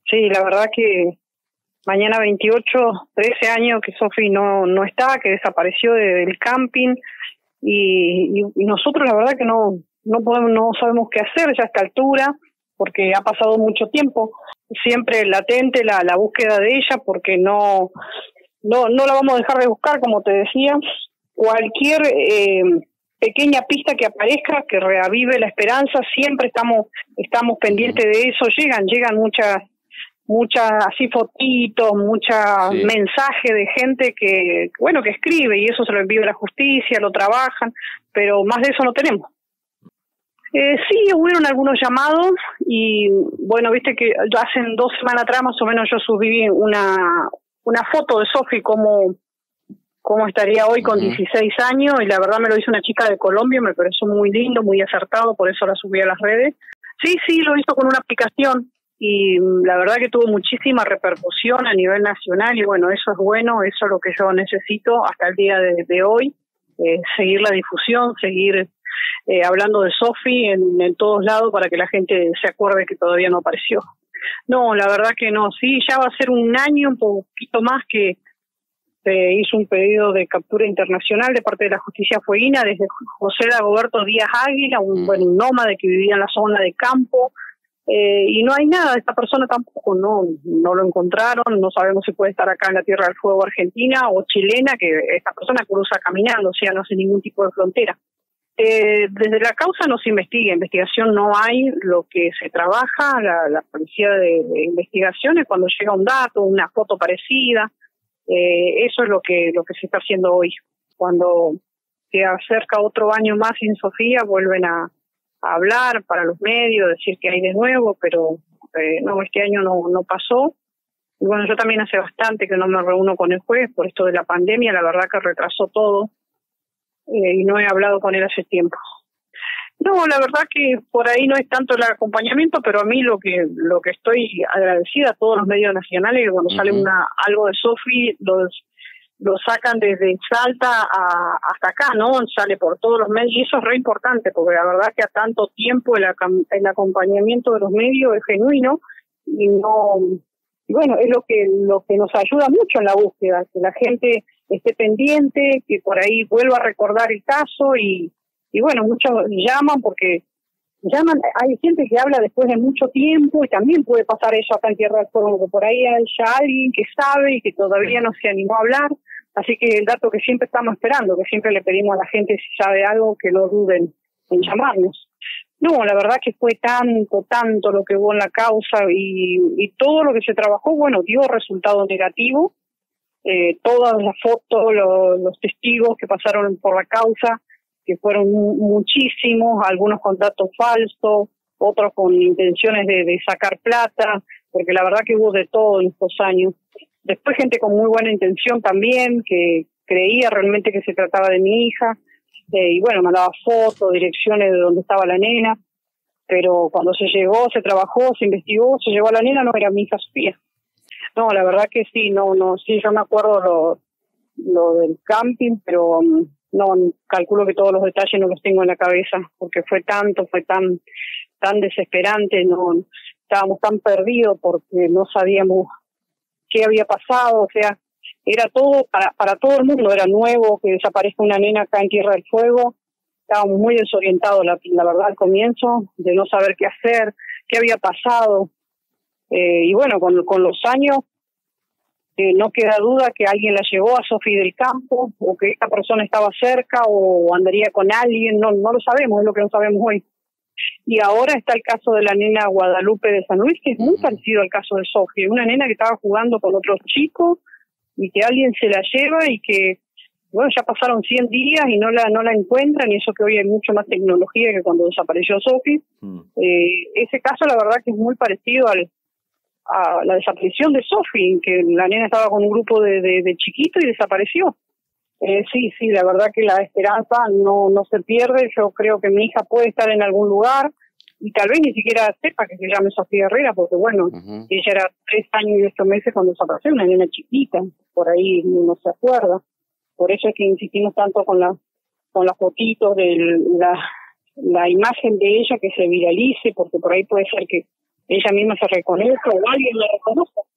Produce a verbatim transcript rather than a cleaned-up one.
Sí, la verdad que mañana veintiocho, trece años que Sofi no no está, que desapareció de, del camping y, y, y nosotros la verdad que no no podemos, no sabemos qué hacer ya a esta altura porque ha pasado mucho tiempo. Siempre latente la, la búsqueda de ella porque no no no la vamos a dejar de buscar, como te decía. Cualquier eh, pequeña pista que aparezca, que reavive la esperanza, siempre estamos estamos pendientes de eso. Llegan llegan muchas muchas así fotitos, mucha Sí. mensaje de gente que, bueno, que escribe y eso se lo envía a la justicia, lo trabajan, pero más de eso no tenemos. Eh, sí, hubieron algunos llamados y, bueno, viste que hace dos semanas atrás más o menos yo subí una una foto de Sofi como cómo estaría hoy con Uh-huh. dieciséis años y la verdad me lo hizo una chica de Colombia, me pareció muy lindo, muy acertado, por eso la subí a las redes. Sí, sí, lo hizo con una aplicación y la verdad que tuvo muchísima repercusión a nivel nacional y bueno, eso es bueno, eso es lo que yo necesito hasta el día de, de hoy, eh, seguir la difusión, seguir eh, hablando de Sofi en, en todos lados para que la gente se acuerde que todavía no apareció. No, la verdad que no, sí, ya va a ser un año, un poquito más que se hizo un pedido de captura internacional de parte de la justicia fueguina desde José Dagoberto Díaz Águila, un, Mm. bueno, un nómade que vivía en la zona de campo, eh, y no hay nada de esta persona tampoco, no no lo encontraron, no sabemos si puede estar acá en la Tierra del Fuego argentina o chilena, que esta persona cruza caminando, o sea, no hace ningún tipo de frontera. Eh, desde la causa no se investiga, investigación no hay, lo que se trabaja, la, la policía de, de investigaciones, cuando llega un dato, una foto parecida, eh, eso es lo que lo que se está haciendo hoy. Cuando se acerca otro año más sin Sofía, vuelven a, a hablar para los medios, decir que hay de nuevo, pero eh, no, este año no, no pasó. Y bueno, yo también hace bastante que no me reúno con el juez por esto de la pandemia, la verdad que retrasó todo. Eh, y no he hablado con él hace tiempo. No, la verdad que por ahí no es tanto el acompañamiento, pero a mí lo que lo que estoy agradecida a todos los medios nacionales, que cuando uh-huh. sale una algo de Sofi, los lo sacan desde Salta a, hasta acá, ¿no? Sale por todos los medios y eso es re importante, porque la verdad que a tanto tiempo el, el acompañamiento de los medios es genuino y no... Y bueno, es lo que lo que nos ayuda mucho en la búsqueda, que la gente esté pendiente, que por ahí vuelva a recordar el caso y, y bueno, muchos llaman porque llaman, hay gente que habla después de mucho tiempo y también puede pasar eso acá en Tierra del Fuego, que por ahí hay ya alguien que sabe y que todavía no se animó a hablar, así que el dato que siempre estamos esperando, que siempre le pedimos a la gente si sabe algo, que no duden en llamarnos. No, la verdad que fue tanto, tanto lo que hubo en la causa y, y todo lo que se trabajó, bueno, dio resultado negativo. Eh, todas las fotos, lo, los testigos que pasaron por la causa, que fueron muchísimos, algunos con datos falsos, otros con intenciones de, de sacar plata, porque la verdad que hubo de todo en estos años. Después gente con muy buena intención también, que creía realmente que se trataba de mi hija. Eh, y bueno, mandaba fotos, direcciones de donde estaba la nena, pero cuando se llegó, se trabajó, se investigó, se llevó a la nena, no era mi hija Sofía. No, la verdad que sí, no, no, sí, yo me acuerdo lo, lo del camping, pero um, no, calculo que todos los detalles no los tengo en la cabeza, porque fue tanto, fue tan, tan desesperante, no, estábamos tan perdidos porque no sabíamos qué había pasado, o sea, era todo, para, para todo el mundo era nuevo que desaparezca una nena acá en Tierra del Fuego. Estábamos muy desorientados, la, la verdad, al comienzo, de no saber qué hacer, qué había pasado. Eh, y bueno, con, con los años, eh, no queda duda que alguien la llevó a Sofi del campo, o que esta persona estaba cerca, o andaría con alguien, no, no lo sabemos, es lo que no sabemos hoy. Y ahora está el caso de la nena Guadalupe de San Luis, que es muy parecido al caso de Sofi, una nena que estaba jugando con otros chicos, y que alguien se la lleva y que, bueno, ya pasaron cien días y no la no la encuentran, y eso que hoy hay mucho más tecnología que cuando desapareció Sofi. Mm. Eh, ese caso la verdad que es muy parecido al a la desaparición de Sofi, que la nena estaba con un grupo de, de, de chiquitos y desapareció. Eh, sí, sí, la verdad que la esperanza no no se pierde. Yo creo que mi hija puede estar en algún lugar y tal vez ni siquiera sepa que se llame Sofía Herrera, porque bueno, uh-huh. ella era tres años y ocho meses cuando desapareció, una nena chiquita, por ahí no se acuerda. Por eso es que insistimos tanto con la con las fotitos de la, la imagen de ella, que se viralice, porque por ahí puede ser que ella misma se reconozca o alguien la reconozca.